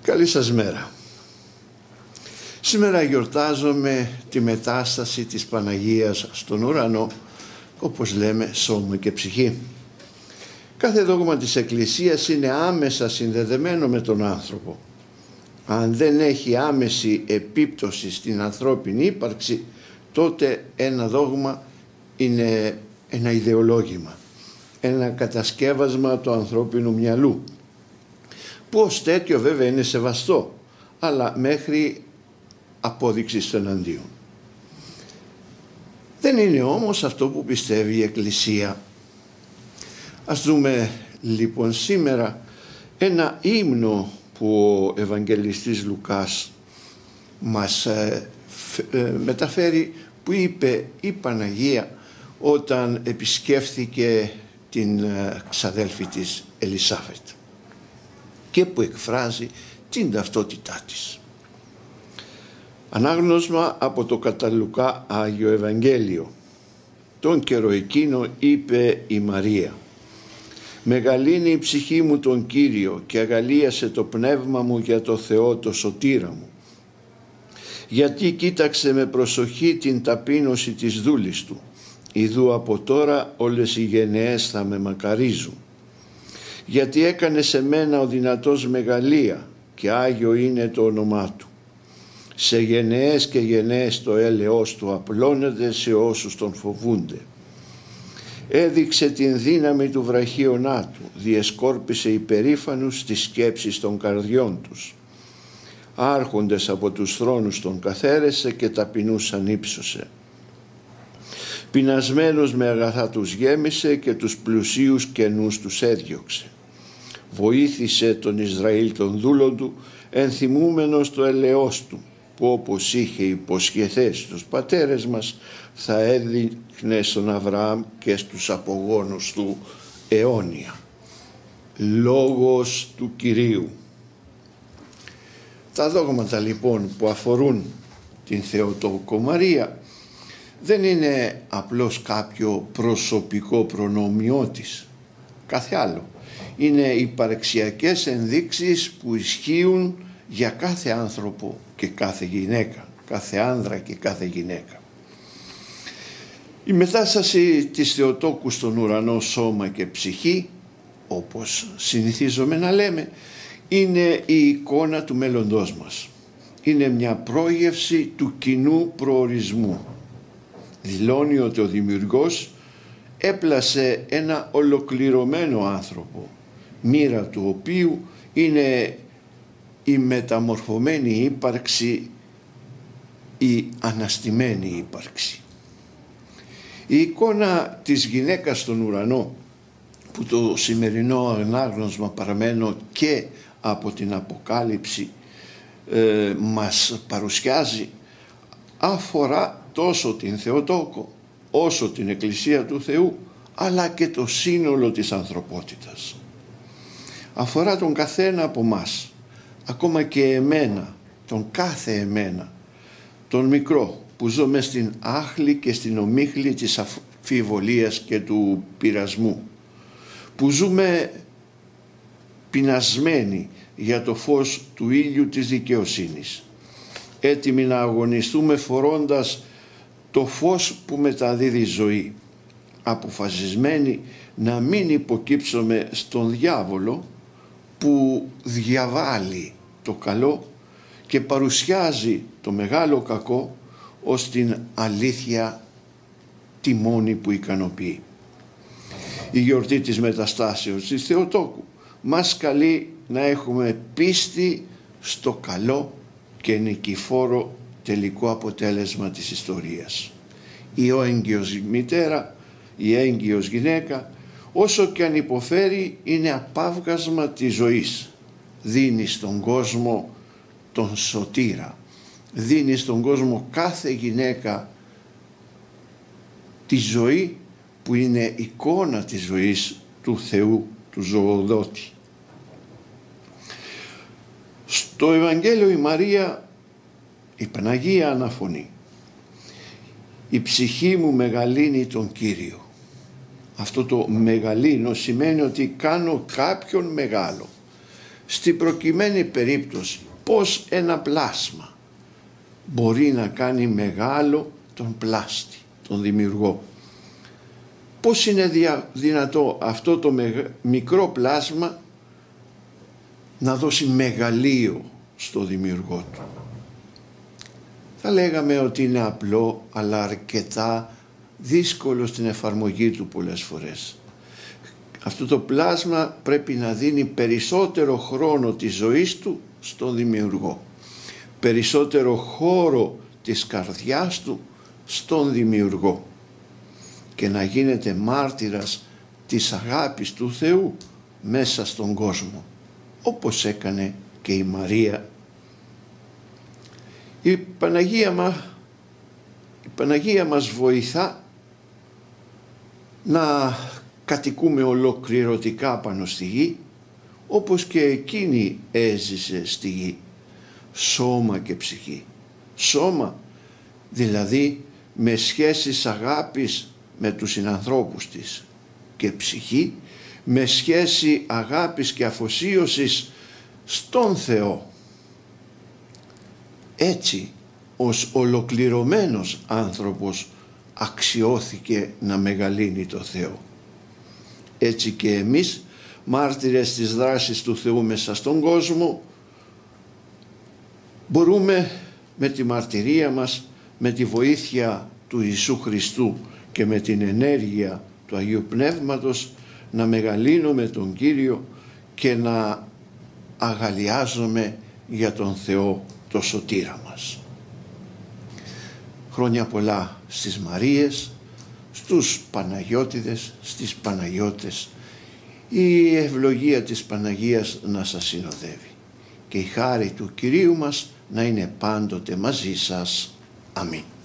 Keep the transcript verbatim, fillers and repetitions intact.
Καλή σας μέρα. Σήμερα γιορτάζουμε τη Μετάσταση της Παναγίας στον ουρανό, όπως λέμε σώμα και ψυχή. Κάθε δόγμα της Εκκλησίας είναι άμεσα συνδεδεμένο με τον άνθρωπο. Αν δεν έχει άμεση επίπτωση στην ανθρώπινη ύπαρξη, τότε ένα δόγμα είναι ένα ιδεολόγημα, ένα κατασκεύασμα του ανθρώπινου μυαλού, που ως τέτοιο βέβαια είναι σεβαστό, αλλά μέχρι απόδειξη στο εναντίον. Δεν είναι όμως αυτό που πιστεύει η Εκκλησία. Ας δούμε λοιπόν σήμερα ένα ύμνο που ο Ευαγγελιστής Λουκάς μας ε, ε, μεταφέρει, που είπε η Παναγία όταν επισκέφθηκε την ε, ξαδέλφη της Ελισάβετ και που εκφράζει την ταυτότητά της. Ανάγνωσμα από το κατά Λουκά Άγιο Ευαγγέλιο. Τον καιρό εκείνο είπε η Μαρία: «Μεγαλύνει η ψυχή μου τον Κύριο και αγαλίασε το πνεύμα μου για το Θεό το σωτήρα μου. Γιατί κοίταξε με προσοχή την ταπείνωση της δούλης του. Ιδού από τώρα όλες οι γενναίες θα με μακαρίζουν. Γιατί έκανε σε μένα ο δυνατός μεγαλεία και Άγιο είναι το όνομά του. Σε γενναίες και γενναίες το έλεος του απλώνεται σε όσους τον φοβούνται. Έδειξε την δύναμη του βραχίονά του, διεσκόρπισε υπερήφανους τις σκέψεις των καρδιών τους. Άρχοντες από τους θρόνους τον καθαίρεσε και ταπεινούς ανύψωσε. Πεινασμένους με αγαθά τους γέμισε και τους πλουσίους κενούς τους έδιωξε. Βοήθησε τον Ισραήλ τον δούλον του, ενθυμούμενος το ελεός του, που όπως είχε υποσχεθεί στους πατέρες μας θα έδειχνε στον Αβραάμ και στους απογόνους του αιώνια. Λόγος του Κυρίου. Τα δόγματα λοιπόν που αφορούν την Θεοτόκο Μαρία δεν είναι απλώς κάποιο προσωπικό προνόμιό της, κάθε άλλο. Είναι υπαρξιακές ενδείξεις που ισχύουν για κάθε άνθρωπο και κάθε γυναίκα, κάθε άνδρα και κάθε γυναίκα. Η μετάσταση της Θεοτόκου στον ουρανό σώμα και ψυχή, όπως συνηθίζουμε να λέμε, είναι η εικόνα του μέλλοντός μας. Είναι μια πρόγευση του κοινού προορισμού. Δηλώνει ότι ο Δημιουργός έπλασε ένα ολοκληρωμένο άνθρωπο, μοίρα του οποίου είναι η μεταμορφωμένη ύπαρξη, η αναστημένη ύπαρξη. Η εικόνα της γυναίκας στον ουρανό, που το σημερινό ανάγνωσμα παραμένω και από την Αποκάλυψη ε, μας παρουσιάζει, αφορά τόσο την Θεοτόκο όσο την Εκκλησία του Θεού, αλλά και το σύνολο της ανθρωπότητας. Αφορά τον καθένα από μας, ακόμα και εμένα, τον κάθε εμένα, τον μικρό που ζω μες στην άχλη και στην ομίχλη της αμφιβολίας και του πειρασμού, που ζούμε πεινασμένοι για το φως του ήλιου της δικαιοσύνης, έτοιμοι να αγωνιστούμε φορώντας το φως που μεταδίδει ζωή, αποφασισμένοι να μην υποκύψουμε στον διάβολο που διαβάλει το καλό και παρουσιάζει το μεγάλο κακό ως την αλήθεια τη μόνη που ικανοποιεί. Η γιορτή της Μεταστάσεως της Θεοτόκου μας καλεί να έχουμε πίστη στο καλό και νικηφόρο τελικό αποτέλεσμα της ιστορίας. Η έγκυος μητέρα, η έγκυος γυναίκα, όσο και αν υποφέρει, είναι απάβγασμα της ζωής. Δίνει στον κόσμο τον σωτήρα. Δίνει στον κόσμο κάθε γυναίκα τη ζωή που είναι εικόνα της ζωής του Θεού, του ζωοδότη. Στο Ευαγγέλιο η Μαρία, η Παναγία αναφωνεί: «Η ψυχή μου μεγαλύνει τον Κύριο». Αυτό το μεγαλύνω σημαίνει ότι κάνω κάποιον μεγάλο. Στην προκειμένη περίπτωση πώς ένα πλάσμα μπορεί να κάνει μεγάλο τον πλάστη, τον δημιουργό. Πώς είναι δυνατό αυτό το μικρό πλάσμα να δώσει μεγαλείο στο δημιουργό του. Θα λέγαμε ότι είναι απλό, αλλά αρκετά δύσκολο στην εφαρμογή του πολλές φορές. Αυτό το πλάσμα πρέπει να δίνει περισσότερο χρόνο της ζωής του στον δημιουργό, περισσότερο χώρο της καρδιάς του στον δημιουργό και να γίνεται μάρτυρας της αγάπης του Θεού μέσα στον κόσμο, όπως έκανε και η Μαρία. Η Παναγία, μα, η Παναγία μας βοηθά να κατοικούμε ολοκληρωτικά πάνω στη γη, όπως και εκείνη έζησε στη γη, σώμα και ψυχή. Σώμα δηλαδή με σχέσεις αγάπης με τους συνανθρώπους της, και ψυχή με σχέση αγάπης και αφοσίωσης στον Θεό. Έτσι ως ολοκληρωμένος άνθρωπος αξιώθηκε να μεγαλύνει το Θεό. Έτσι και εμείς, μάρτυρες της δράσης του Θεού μέσα στον κόσμο, μπορούμε με τη μαρτυρία μας, με τη βοήθεια του Ιησού Χριστού και με την ενέργεια του Αγίου Πνεύματος να μεγαλύνουμε τον Κύριο και να αγαλιάζουμε για τον Θεό το σωτήρα μας. Χρόνια πολλά στις Μαρίες, στους Παναγιώτιδες, στις Παναγιώτες. Η ευλογία της Παναγίας να σας συνοδεύει και η χάρη του Κυρίου μας να είναι πάντοτε μαζί σας. Αμήν.